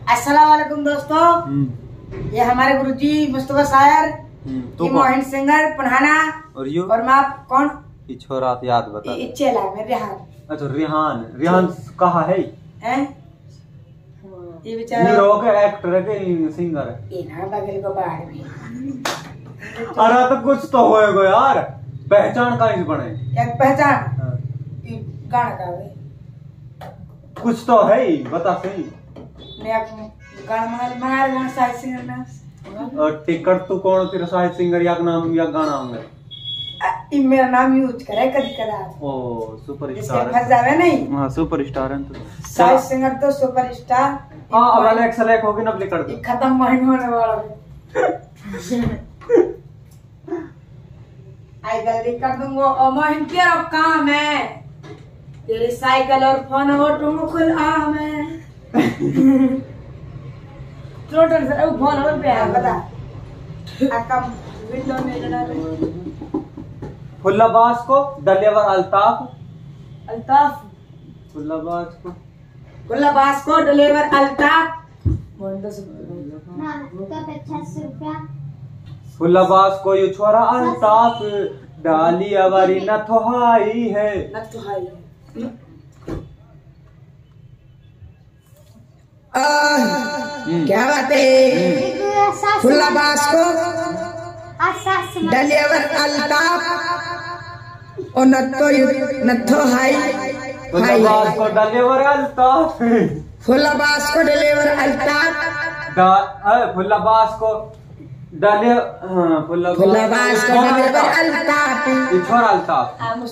अस्सलाम वालेकुम दोस्तों। ये हमारे गुरुजी मुस्तफा शायर, तो मोहन सिंगर पढ़ाना और मैं आप कौन छोरा याद बता। इच्छेला में रेहान। अच्छा रिहान कहा है? ये बेचारा हीरो के एक्टर के सिंगर है। ये ना बगल को बाहर में। अरे तो कुछ तो होएगा यार, पहचान कहाँ से बने? एक पहचान गाना का है, कुछ तो है ही, बता सही। मैं गाना मंगा साहित्य सिंगर ना। और टिकट तू कौन तेरा साहित्य सिंगर या नाम या गाना होंगे? मेरा नाम यूज करे कभी कदा। ओ सुपरस्टार फंस जावे नहीं। हां सुपरस्टार है तो साहित्य सिंगर तो सुपरस्टार। हां अब अलेक्स अलग होगी ना, प्ले कर दो। खत्म महीना होने वाला है। आई गलती कर दूंगा और मोहन तेरा काम है, तेरी साइकिल और फोन और तुम खुल आम है। टोटल से वो फोन और पे है बता। कम विंडो में लगा दे। फुल्लाबाज को डलेवर अल्ताफ फुल्लाबाज को डिलीवर अल्ताफ फुल्लाबाज को ये छोरा अल्ताफ डाली अवारी न थोहाई है। क्या बात है? फुल्लाबाज को डिलीवर अल्ताफ और नथो हाई। फुल्लाबाज को डिलीवर अल्ताफ फुल्लाबाज को डिलीवर अल्ताफ फुल्लाबाज को फुल्लाबाज को डिलीवर अल्ताफ ये छोरा अल्ताफ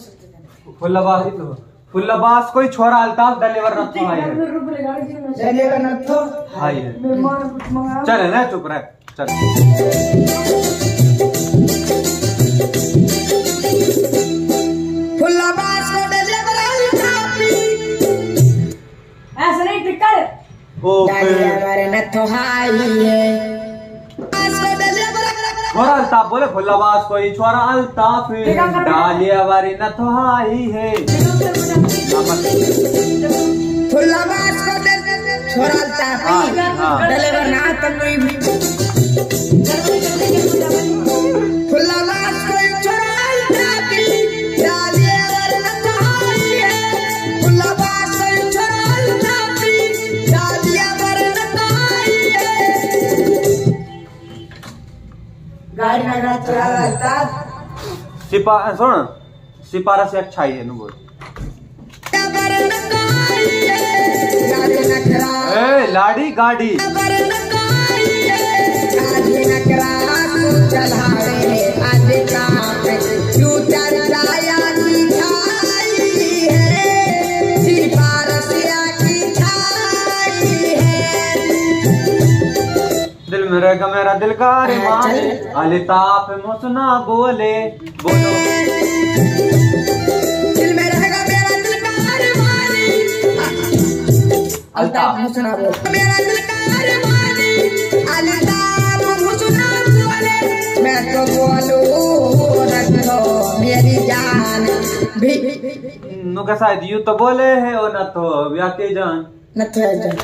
फुल्लाबाज को छोरा अल्ताफ डिलीवर नथो हाई है। डिलीवर नथो हाई है। चल ना चुप रह चल। फुल्लाबाज को डिलीवर अल्ताफ ऐसा नहीं टिकट हमारे नथो हाई है। छोरा अल्ताफ बोले फुल्लाबाज को ये छोरा अल्ताफ डाली हमारी नथो हाई है। फुल्लाबाज को छोरा अल्ताफ डिलीवर ना तब फुल्लाबाज को छोरा अल्ताफ डाली हमारी नथो हाई है। फुल्लाबाज को छोरा अल्ताफ डाली हमारी नथो हाई है। गाड़ी ना चला अल्ताफ सुन सिपारा से अच्छा ही है ना बोल। ए लाड़ी गाड़ी दिल में रहेगा मेरा दिल का अरमान अल्ताफ मुसना बोले बोलो। दिल में रहेगा मेरा दिल का अरमान अल्ताफ मुसना बोले। मेरा दिल का अरमान अल्ताफ मुसना बोले। मैं तो बोलूं रखो मेरी जान भी नु का शायद यू तो बोले है और न तो व्याके जान न तो जान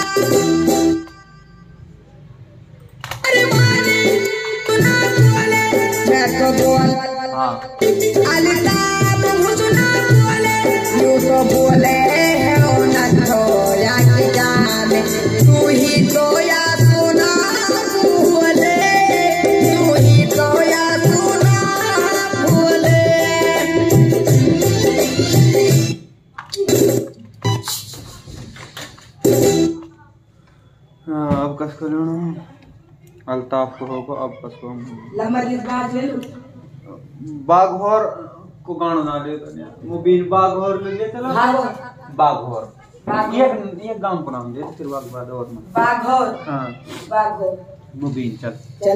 मैं तो बोल अल्ताफ मुसना बोले। यू तो बोले है ओ न तो याके जान तू ही तो या सुना बोले। तू ही तो या सुना बोले। अब कस को लेना अल्ताफ को होगा। अब कस को बाघौर को गाना ना ले मुबीन बाघौर ले ले चलो बाघौर ये गांव को नाम दे फिर बाघौर में बाघौर। हां बाघौर मुबीन चल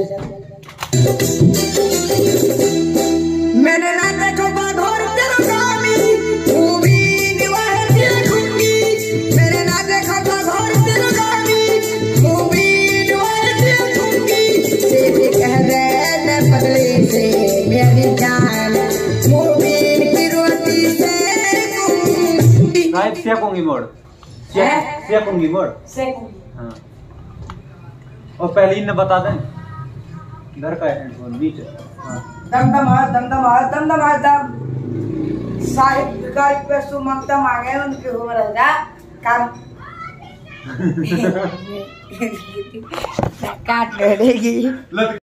मैंने ना देखो बाघौर तेरा गामी मुबीन वह देखूंगी। मैंने ना देखो बाघौर तेरा गामी मुबीन वह देखूंगी। सीधे कह दे न पगले से मेरी जान मुबीन की रोटी से सेकूंगी मोड़ सेकूंगी मोड़ सेकूंगी। हाँ और पहले ही न बता दें घर का हेडफोन नीचे। हाँ दम साहिब भिखारी पे सुमंता मांगे उनके हो रहा काम काट लेगी।